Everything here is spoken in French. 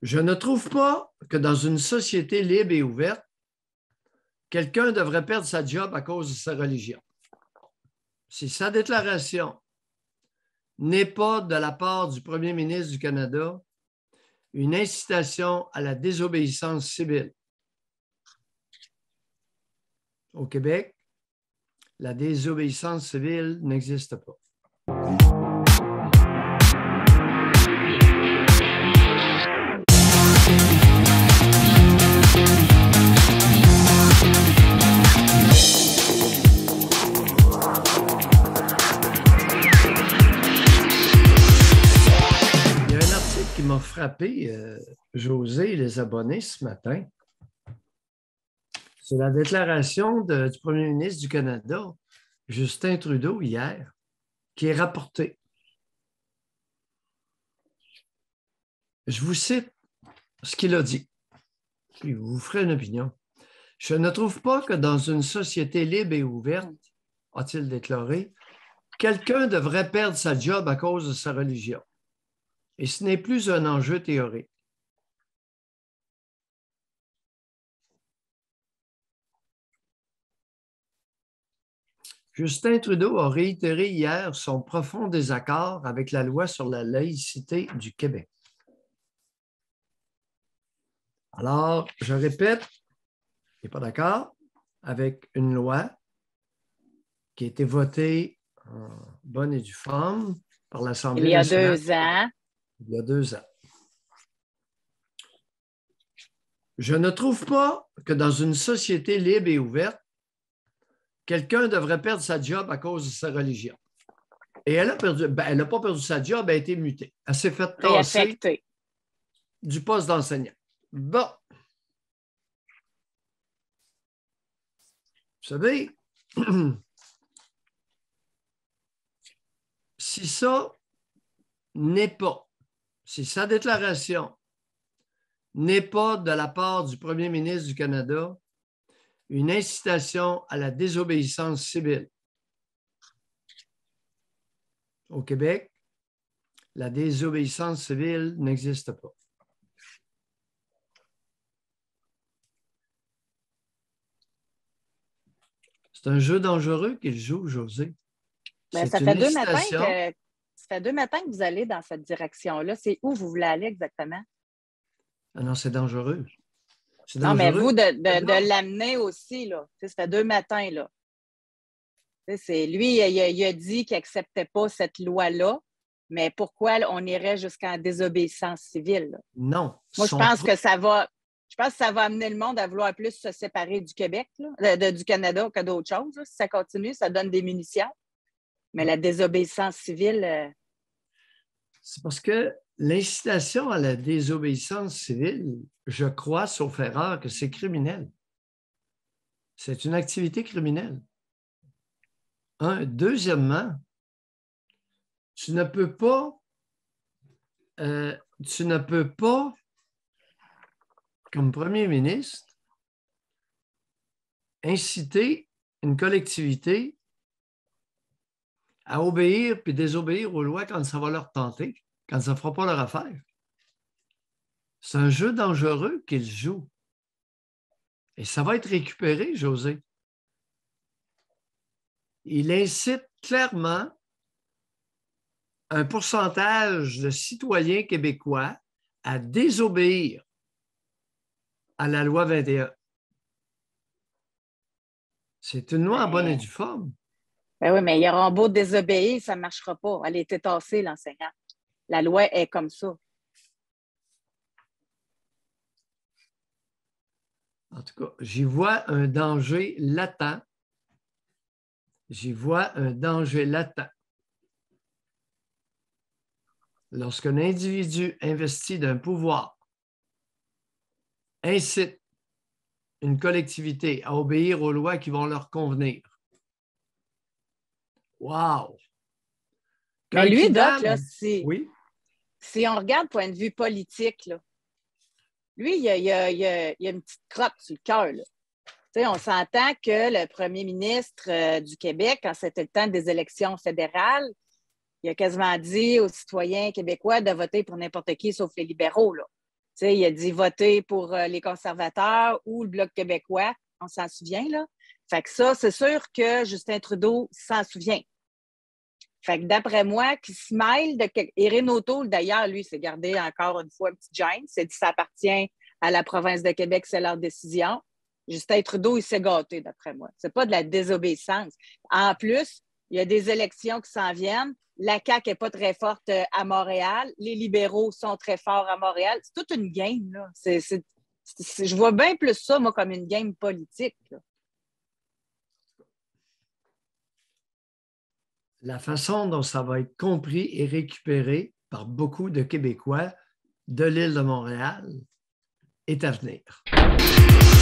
Je ne trouve pas que dans une société libre et ouverte, quelqu'un devrait perdre sa job à cause de sa religion. Si sa déclaration n'est pas de la part du premier ministre du Canada une incitation à la désobéissance civile. Au Québec, la désobéissance civile n'existe pas. Qui m'a frappé, José et les abonnés ce matin. C'est la déclaration du premier ministre du Canada, Justin Trudeau, hier, qui est rapportée. Je vous cite ce qu'il a dit, puis vous ferez une opinion. « Je ne trouve pas que dans une société libre et ouverte, a-t-il déclaré, quelqu'un devrait perdre sa job à cause de sa religion. Et ce n'est plus un enjeu théorique. Justin Trudeau a réitéré hier son profond désaccord avec la loi sur la laïcité du Québec. Alors, je répète, il n'est pas d'accord avec une loi qui a été votée en bonne et due forme par l'Assemblée nationale. Il y a 2 ans. Il y a 2 ans. Je ne trouve pas que dans une société libre et ouverte, quelqu'un devrait perdre sa job à cause de sa religion. Et elle a perdu, elle n'a pas perdu sa job, elle a été mutée. Elle s'est fait tasser du poste d'enseignant. Bon. Vous savez, si ça n'est pas, si sa déclaration n'est pas de la part du premier ministre du Canada une incitation à la désobéissance civile. Au Québec, la désobéissance civile n'existe pas. C'est un jeu dangereux qu'il joue, José. Bien, ça fait 2 matins que vous allez dans cette direction-là. C'est où vous voulez aller exactement? Ah non, c'est dangereux. Non, mais vous, de l'amener aussi, là. Ça fait 2 matins, là. Lui, il a dit qu'il n'acceptait pas cette loi-là, mais pourquoi on irait jusqu'en désobéissance civile? Là? Non. Moi, je pense que ça va amener le monde à vouloir plus se séparer du Québec, là, du Canada que d'autres choses. Là. Si ça continue, ça donne des munitions. Mais la désobéissance civile... C'est parce que l'incitation à la désobéissance civile, je crois, sauf erreur, que c'est criminel. C'est une activité criminelle. Deuxièmement, tu ne peux pas, comme premier ministre, inciter une collectivité à obéir puis désobéir aux lois quand ça va leur tenter, quand ça ne fera pas leur affaire. C'est un jeu dangereux qu'ils jouent. Et ça va être récupéré, José. Il incite clairement un pourcentage de citoyens québécois à désobéir à la loi 21. C'est une loi en bonne et due forme. Ben oui, mais il y aura beau désobéir, ça ne marchera pas. Elle a été tassée, l'enseignant. La loi est comme ça. En tout cas, j'y vois un danger latent. J'y vois un danger latent. Lorsqu'un individu investi d'un pouvoir incite une collectivité à obéir aux lois qui vont leur convenir. Wow! Mais lui, Doc, là, oui? Si on regarde point de vue politique, là, lui, il y a une petite crotte sur le cœur. On s'entend que le premier ministre du Québec, quand c'était le temps des élections fédérales, il a quasiment dit aux citoyens québécois de voter pour n'importe qui sauf les libéraux. Là. sais, il a dit voter pour les conservateurs ou le Bloc québécois. On s'en souvient, là. Fait que ça, c'est sûr que Justin Trudeau s'en souvient. Fait que d'après moi, qui se mêle de... Erin O'Toole, d'ailleurs, lui, s'est gardé encore une fois un petit gêne. C'est dit ça appartient à la province de Québec, c'est leur décision. Justin Trudeau, il s'est gâté, d'après moi. C'est pas de la désobéissance. En plus, il y a des élections qui s'en viennent. La CAQ n'est pas très forte à Montréal. Les libéraux sont très forts à Montréal. C'est toute une game, là. Je vois bien plus ça, moi, comme une game politique, là. La façon dont ça va être compris et récupéré par beaucoup de Québécois de l'île de Montréal est à venir.